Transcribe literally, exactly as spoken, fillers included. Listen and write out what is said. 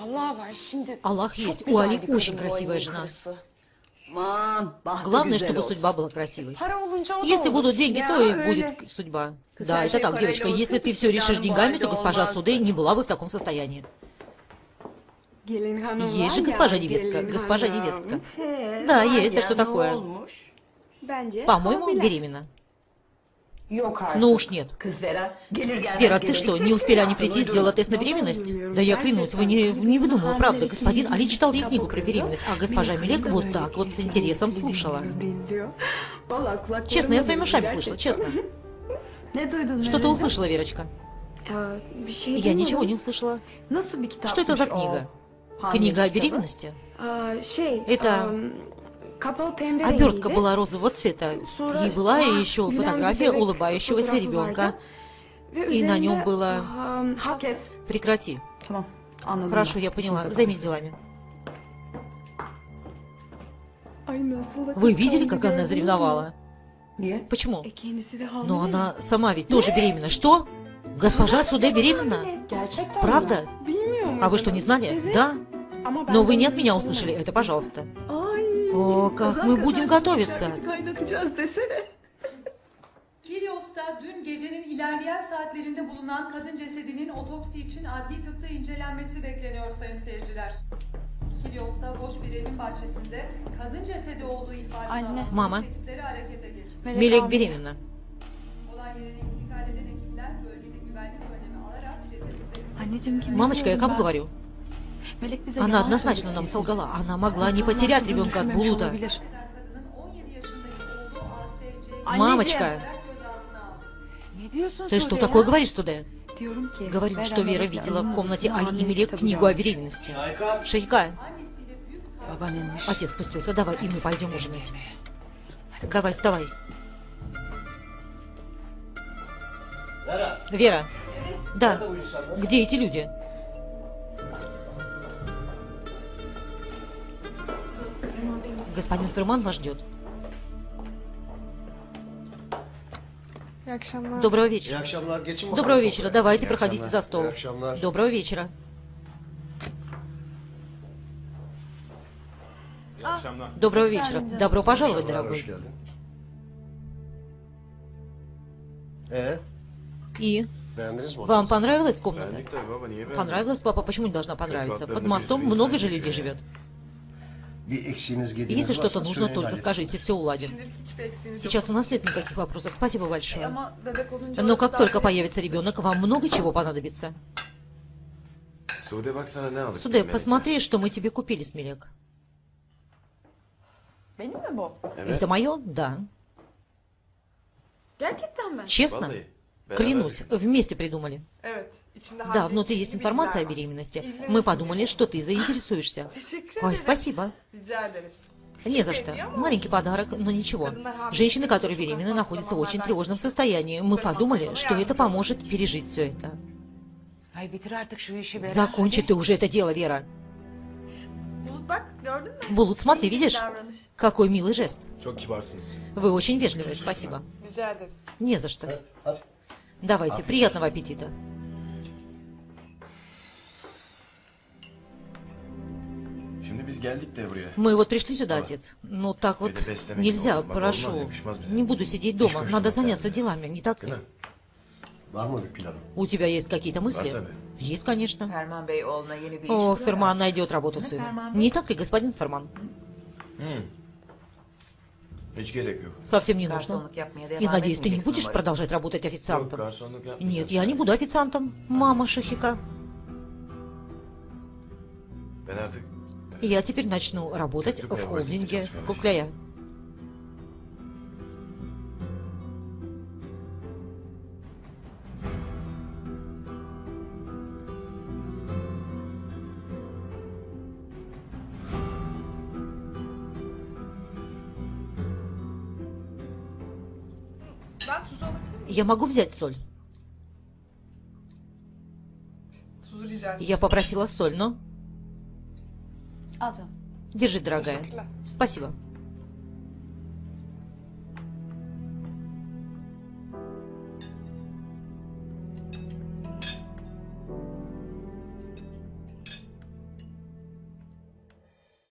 Аллах есть. У Али очень красивая жена. Главное, чтобы судьба была красивой. Если будут деньги, то и будет судьба. Да, это так, девочка. Если ты все решишь деньгами, то госпожа Суде не была бы в таком состоянии. Есть же госпожа невестка. Госпожа невестка. Да, есть. А что такое? По-моему, беременна. Ну уж нет. Вера, ты что, не успели они прийти, сделала тест на беременность? Да я клянусь, вы не, не выдумывали, правда. Господин Али читал ей книгу про беременность, а госпожа Мелек вот так вот с интересом слушала. Честно, я своими ушами слышала, честно. Что ты услышала, Верочка? Я ничего не услышала. Что это за книга? Книга о беременности? Это... Обертка была розового цвета. И была еще фотография улыбающегося ребенка. И на нем было... Прекрати. Хорошо, я поняла. Займись делами. Вы видели, как она заревновала? Почему? Но она сама ведь тоже беременна. Что? Госпожа Суде беременна? Правда? А вы что, не знали? Да. Но вы не от меня услышали это, пожалуйста. О, как мы будем готовиться. Kilios'ta dün gecenin ilerleyen saatlerinde bulunan kadın cesedinin otopsi için adli tıpta incelenmesi bekleniyor sayın seyirciler. Kilios'ta boş bir evin bahçesinde kadın cesedi olduğu ihbarını alan Mama. ekipleri harekete geçti. Melek беременна. Olay yerine intikal eden ekipler bölgede güvenlik önlemi alarak cesedleri... Мамочка, я кому говорю? Она однозначно нам солгала. Она могла не потерять ребенка от блуда. Мамочка! Ты что такое говоришь, Суде? Говорю, что Вера видела в комнате Али и Мелек книгу о беременности. Шейка! Отец спустился. Давай, и мы пойдем ужинать. Давай, вставай. Вера! Да. Где эти люди? Господин Ферман вас ждет. Доброго вечера. Доброго вечера. Давайте, проходите за стол. Доброго вечера. Доброго вечера. Добро пожаловать, дорогой. И? Вам понравилась комната? Понравилась, папа? Почему не должна понравиться? Под мостом много же людей живет. Если что-то нужно, только скажите, все уладим. Сейчас у нас нет никаких вопросов. Спасибо большое. Но как только появится ребенок, вам много чего понадобится. Суде, посмотри, что мы тебе купили, Смелек. Это мое? Да. Честно? Клянусь, вместе придумали. Да, внутри есть информация о беременности. Мы подумали, что ты заинтересуешься. Ой, спасибо. Не за что. Маленький подарок, но ничего. Женщины, которые беременны, находятся в очень тревожном состоянии. Мы подумали, что это поможет пережить все это. Закончи ты уже это дело, Вера. Булут, смотри, видишь? Какой милый жест. Вы очень вежливые, спасибо. Не за что. Давайте, приятного аппетита. Мы вот пришли сюда, отец. Ну так вот нельзя, прошу. Не буду сидеть дома. Надо заняться делами, не так ли? У тебя есть какие-то мысли? Есть, конечно. О, Ферман найдет работу сына. Не так ли, господин Ферман? Совсем не нужно. И надеюсь, ты не будешь продолжать работать официантом? Нет, я не буду официантом, мама Шахика. Я теперь начну работать в холдинге Кукляя. Я могу взять соль? Я попросила соль, но... Держи, дорогая. Спасибо.